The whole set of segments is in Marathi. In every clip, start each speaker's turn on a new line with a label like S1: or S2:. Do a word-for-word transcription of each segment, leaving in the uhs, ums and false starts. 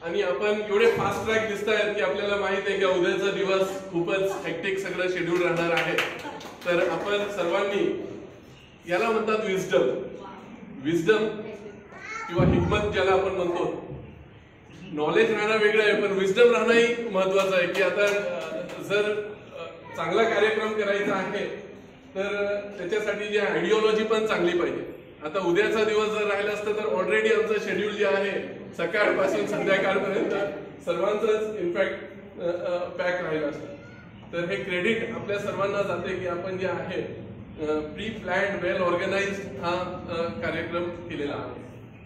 S1: आणि आपण एवढे फास्ट ट्रॅक दिसतायत की आपल्याला माहित आहे की उद्याचा दिवस खूपच हेक्टिक सगळं शेड्यूल राहणार आहे। तर आपण सर्वांनी याला म्हणतात विजडम विजडम किंवा हिकमत ज्याला आपण म्हणतो। नॉलेज राहणं वेगळं आहे पण विजडम राहणंही महत्वाचं आहे की आता जर चांगला कार्यक्रम करायचा आहे तर त्याच्यासाठी जी आयडियोलॉजी पण चांगली पाहिजे। आता उद्याचा दिवस जर राहिला असता तर ऑलरेडी आमचं शेड्यूल जे आहे सकाळपासून संध्याकाळपर्यंत सर्वांचंच इनफॅक्ट पॅक राहिलं असतं। तर हे क्रेडिट आपल्या सर्वांना जाते की आपण जे आहे प्री प्लॅन्ड वेल ऑर्गनाइज्ड हा कार्यक्रम केलेला आहे।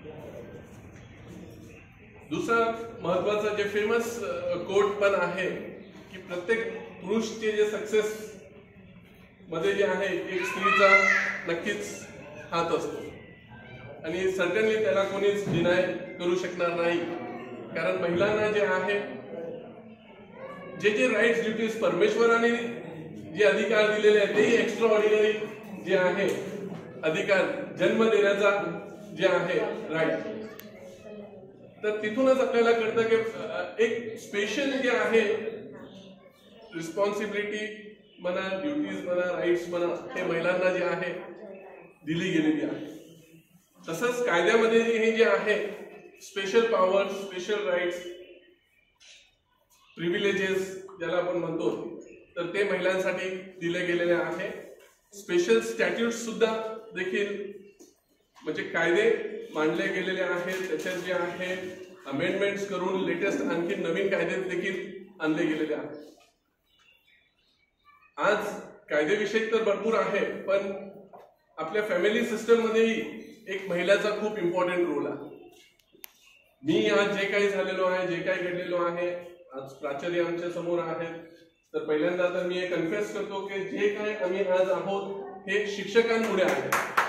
S1: दुसरा महत्वाचा जे फेमस कोट पण आहे की प्रत्येक पुरुषचे जे सक्सेस मध्ये जे आहे एक स्त्रीचा नक्कीच हात असतो आणि सर्टनली त्याला कोणीच डिनाय करू शकणार नाही। कारण महिलांना जे आहे जे जे राईट्स ड्युटीज परमेश्वराने जे अधिकार दिलेले आहेत तेही एक्स्ट्रा ऑर्डिनरी जे आहे अधिकार जन्म देण्याचा जे आहे राईट। तर तिथूनच आपल्याला कळतं की एक स्पेशल जे आहे रिस्पॉन्सिबिलिटी म्हणा ड्युटीज म्हणा राईट्स म्हणा हे महिलांना जे आहे दिली गेलेली आहे। तसंच कायद्यामध्ये हे जे आहे special power special rights privileges ज्याला आपण म्हणतो तर ते महिलांसाठी दिले गेलेले आहे। स्पेशल स्टॅट्यूट सुद्धा देखील म्हणजे कायदे मांडले गेलेले आहेत त्याच्यात जे आहे अमेंडमेंट्स करून लेटेस्ट आणखी नवीन कायदे देखील आणले गेलेले आहेत। आज कायदेविषयक तर भरपूर आहे पण आपल्या फॅमिली सिस्टम मध्येही एक महिलाचा खूप इम्पॉर्टंट रोल आहे। मी आज जे काही झालेलो आहे जे काही घडलेलो आहे आज प्राचार्य आमच्या समोर आहेत तर पहिल्यांदा तर मी हे कन्फेस करतो की जे काही आम्ही आज आहोत हे शिक्षकांमुळे आहे।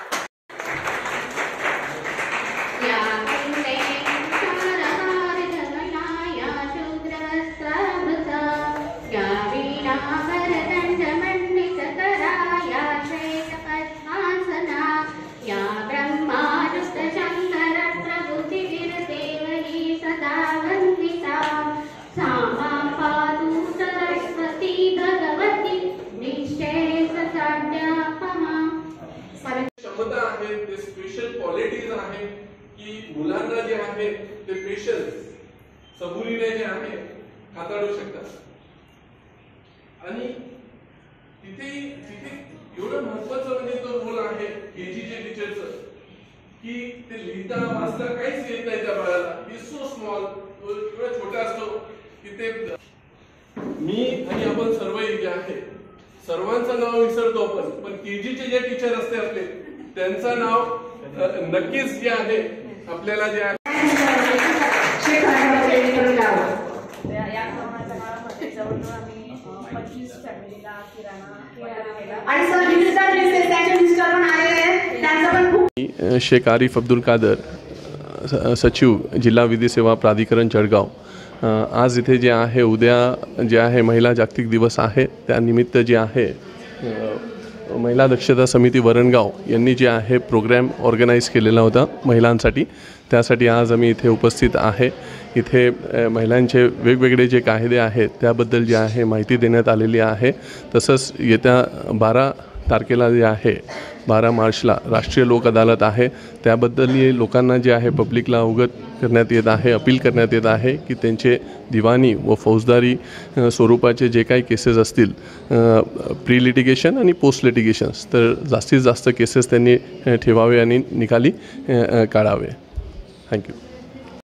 S1: क्षमता आहे ते स्पेशल क्वालिटीज आहे की मुलांना जे आहे ते पेशन्स सबुरीने जे आहे हाताळू शकतात। आणि तिथे तिथे एवढं महत्वाचं म्हणजे तो रोल आहे केजीचे टीचरचं की ते लिहिता वाचता काहीच येत नाही त्या बाळाला ही सो स्मॉल एवढा छोटा असतो की ते मी आणि आपण सर्वही जे आहे सर्वांचं नाव विसरतो आपण पण केजीचे जे टीचर असते आपले त्यांचं नाव नक्कीच जे आहे आपल्याला जे आहे
S2: शेख आरिफ अब्दुल कादर सचिव जिल्हा विधी सेवा प्राधिकरण जळगाव। आज इथे जे आहे उद्या जे आहे महिला जागतिक दिवस आहे त्यानिमित्त जे आहे महिला दक्षता समिती वरणगाव यांनी जे आहे प्रोग्राम ऑर्गनाइज केलेला होता महिलांसाठी। त्यासाठी आज आम्ही इथे उपस्थित आहे। इथे महिलांचे वेगवेगळे जे कायदे आहेत त्याबद्दल जे आहे माहिती देण्यात आलेली आहे। तसंच येत्या बारा तारखेला जे आहे बारा मार्चला राष्ट्रीय लोक अदालत आहे त्याबद्दल लोकांना जे आहे पब्लिकला अवगत करण्यात येत आहे अपील करण्यात येत आहे की त्यांचे दिवाणी व फौजदारी स्वरूपाचे जे काही केसेस असतील प्री लिटिगेशन आणि पोस्ट लिटिगेशन्स तर जास्तीत जास्त केसेस त्यांनी ठेवावे आणि निकाली काढावे। थँक्यू।